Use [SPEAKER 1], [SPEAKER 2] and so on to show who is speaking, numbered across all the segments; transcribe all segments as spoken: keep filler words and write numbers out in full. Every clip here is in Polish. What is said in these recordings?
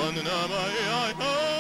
[SPEAKER 1] Wanna my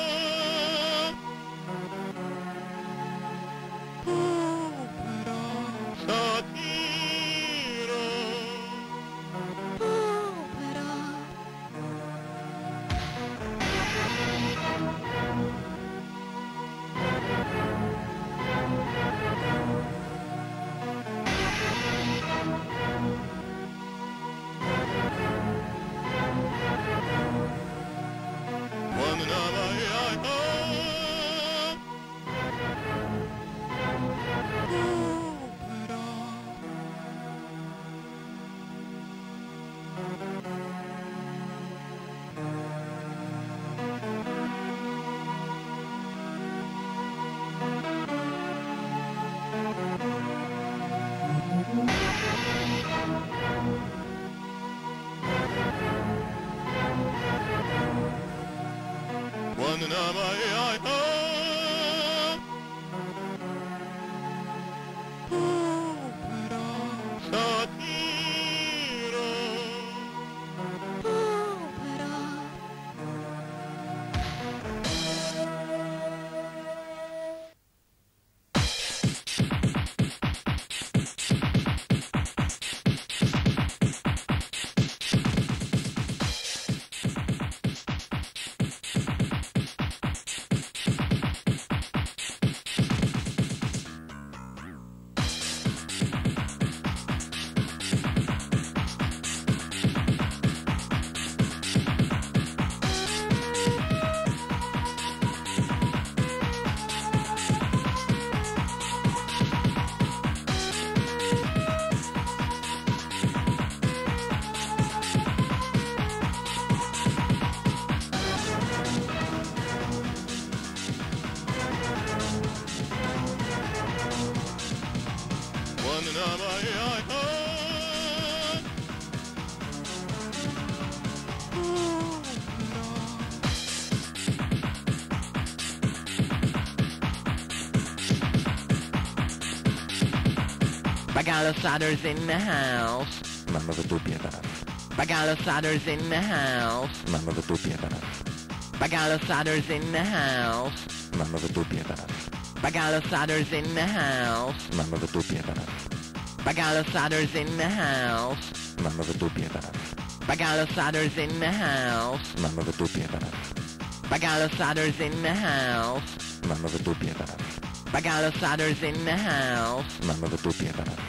[SPEAKER 2] Bagalosadders in the house.
[SPEAKER 3] Mamy wydupie teraz.
[SPEAKER 2] Bagalosadders in the house.
[SPEAKER 3] Mamy wydupie teraz.
[SPEAKER 2] Bagalosadders in the house.
[SPEAKER 3] Mamy wydupie teraz.
[SPEAKER 2] Bagalosadders in the house.
[SPEAKER 3] Mamy wydupie teraz.
[SPEAKER 2] Bagalosadders in the house.
[SPEAKER 3] Mamy wydupie teraz.
[SPEAKER 2] Bagalosadders in the house.
[SPEAKER 3] Mamy wydupie teraz.
[SPEAKER 2] Bagalosadders in the house.
[SPEAKER 3] Mamy wydupie teraz.
[SPEAKER 2] Bagalosadders in the house.
[SPEAKER 3] Mamy wydupie teraz.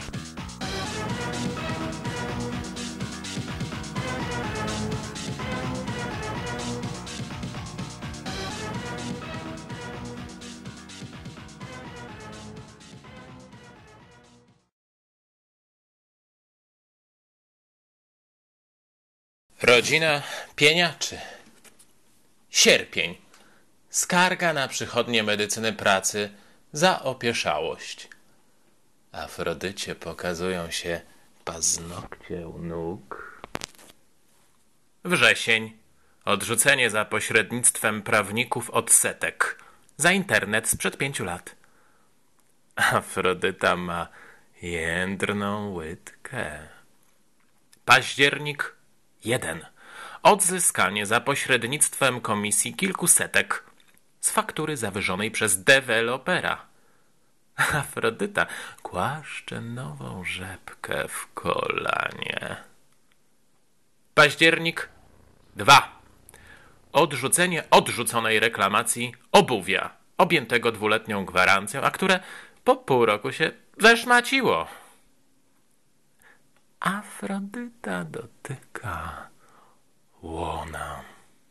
[SPEAKER 4] Rodzina pieniaczy. Sierpień. Skarga na przychodnię medycyny pracy za opieszałość. Afrodycie pokazują się paznokcie u nóg. Wrzesień. Odrzucenie za pośrednictwem prawników odsetek. Za internet sprzed pięciu lat. Afrodyta ma jędrną łydkę. Październik. Jeden. Odzyskanie za pośrednictwem komisji kilku setek z faktury zawyżonej przez dewelopera. Afrodyta głaszcze nową rzepkę w kolanie. Październik. Dwa. Odrzucenie odrzuconej reklamacji obuwia objętego dwuletnią gwarancją, a które po pół roku się zeszmaciło. Afrodyta dotyka łona.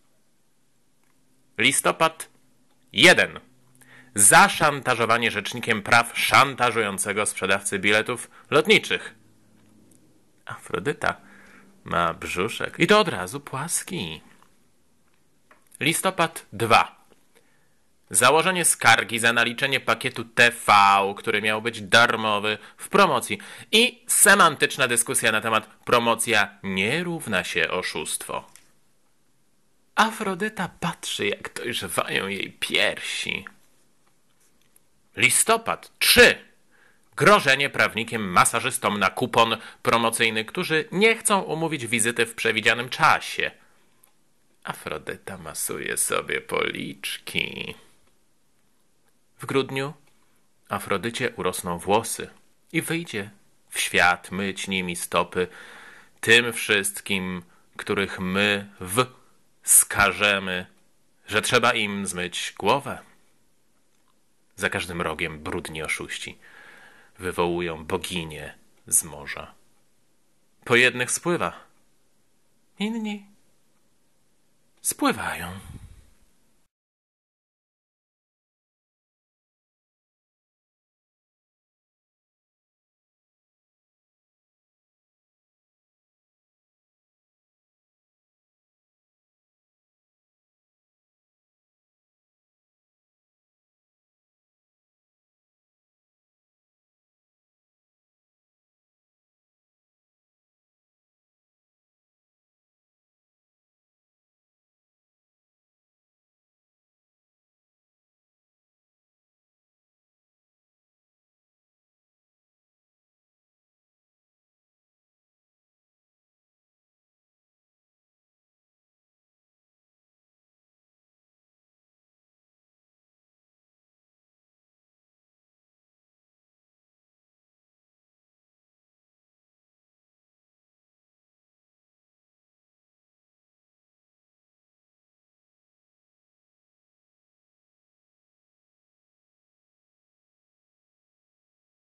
[SPEAKER 4] Listopad. Jeden. Zaszantażowanie rzecznikiem praw szantażującego sprzedawcy biletów lotniczych. Afrodyta ma brzuszek i to od razu płaski. Listopad. Dwa. Założenie skargi za naliczenie pakietu T V, który miał być darmowy w promocji i semantyczna dyskusja na temat promocja nie równa się oszustwo. Afrodyta patrzy, jak dojrzewają jej piersi. Listopad. Trzy. Grożenie prawnikiem masażystom na kupon promocyjny, którzy nie chcą umówić wizyty w przewidzianym czasie. Afrodyta masuje sobie policzki. W grudniu Afrodycie urosną włosy i wyjdzie w świat myć nimi stopy tym wszystkim, których my w skażemy, że trzeba im zmyć głowę. Za każdym rogiem brudni oszuści wywołują boginię z morza. Po jednych spływa, inni spływają.